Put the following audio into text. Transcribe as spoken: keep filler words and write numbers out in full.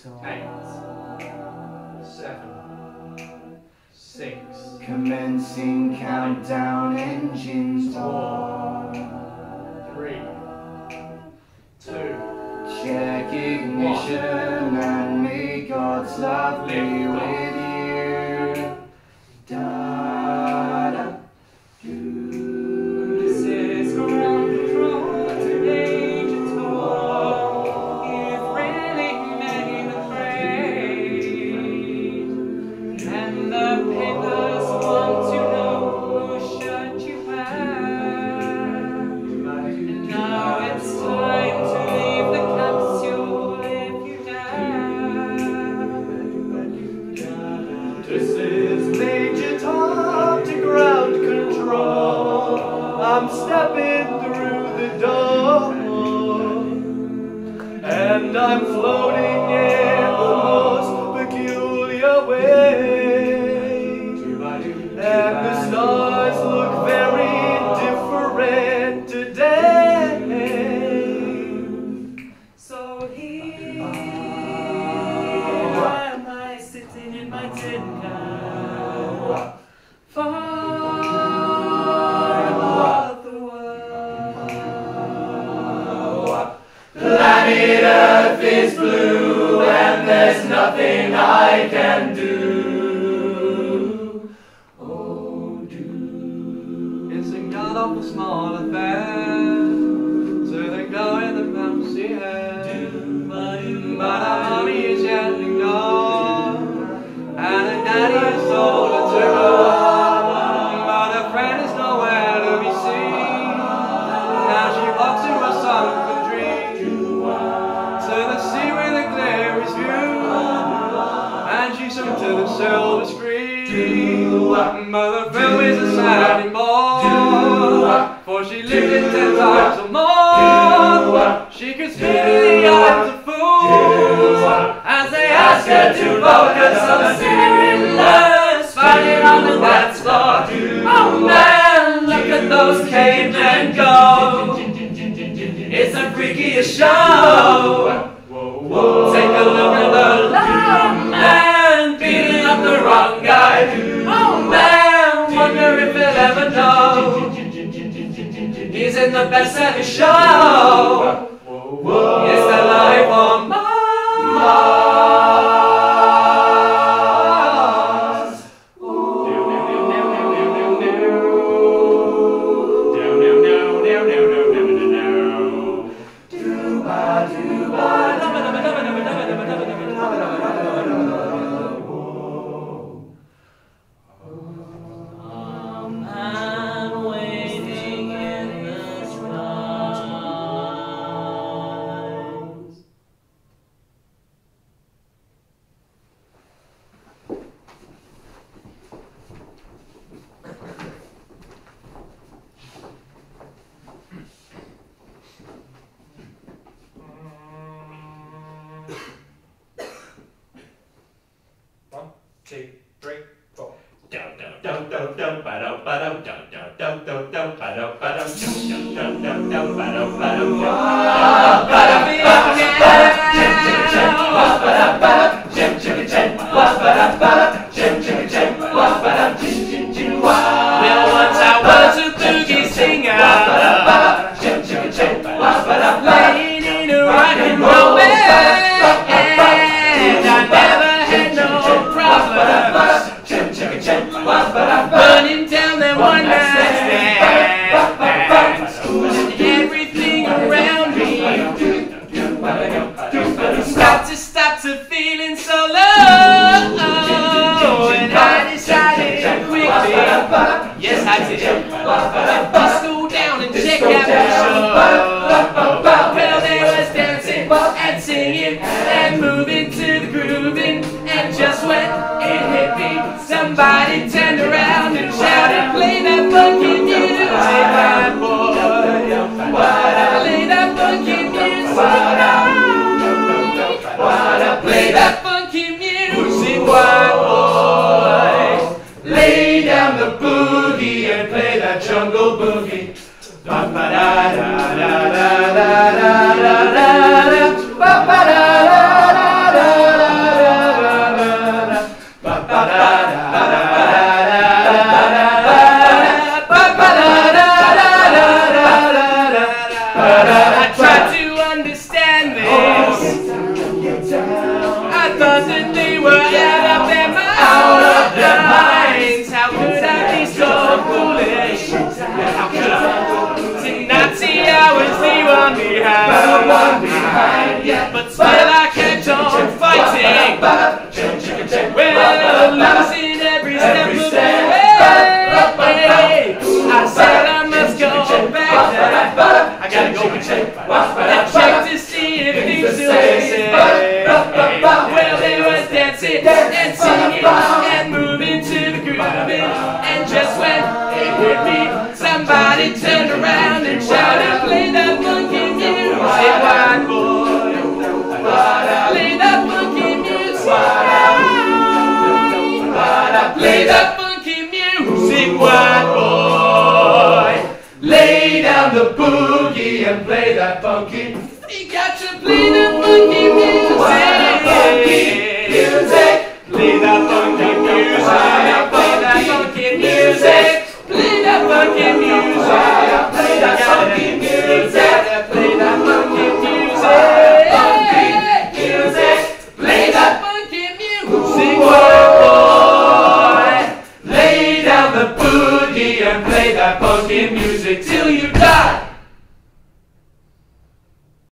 Eight, seven, six. Commencing countdown, engines on. Three, two. Check ignition and may God's love be with you. Da da do. This is ground control to Agent Hall. You've really made the grade, and the papers want to know who shut you out. And now it's time to leave the capsule if you die. This is Major Tom to ground control. I'm stepping through the door, and I'm floating in the most peculiar way. And the stars look very different today. So here am I sitting in my tin can, far above the world. Planet Earth is blue, and there's nothing I can do. Oh, do. It's a god awful small affair to the glow in the bouncy hair. But our mommy is yet ignored, and her daddy is told her to go. But her friend is nowhere to be seen. Now she walks to a sunken dream, to the sea where the glare is viewed, and she swim to the silver screen. But the film is a sad more, for she lived it ten times or more. She could speak in the eyes of fools as they ask her to focus on the serious fighting on the dance floor. Oh man, look at those cavemen go. It's the freakiest show. Take a look at the lone man beating up the wrong guy. Oh man, wonder if he'll ever know he's in the best of his show. It's the life on Mars. I'm waiting in the skies. One, two, three, four. Well, once I was a boogie singer, laying in a rock and roll bed, and I never had no problems burning down that one night stand. Everything around me stopped to stop to feeling so low, and I decided quickly, yes I did, let's go down and check out the show. Well, they was dancing and singing and moving to the grooving, and just when it hit me, somebody turned around and shouted, play that funky music, my boy. Play that funky music, play that funky music, white boy. Lay down the boogie and play that jungle boogie. Ba ba da da da da da da da da da ba ba da da da da da. thought that they were out of their minds. How could I be so foolish? How could I did not see I was the one behind? But still I kept on fighting. Well, losing every step of the way. I said I must go back there. I gotta go and check and check to see if things still the same. Well, they were dancing and singing and moving to the grooving, and just when they heard me, somebody turned around and shouted, "Play that funky music, white boy! Play that funky music, play that funky music, white boy! Lay down the boogie and play that funky. You got to play the funky music, music. Play that funky music, play that funky music, play that funky music, play that funky music, play that funky music, play that funky music, white boy. Lay down the boogie and play that funky music.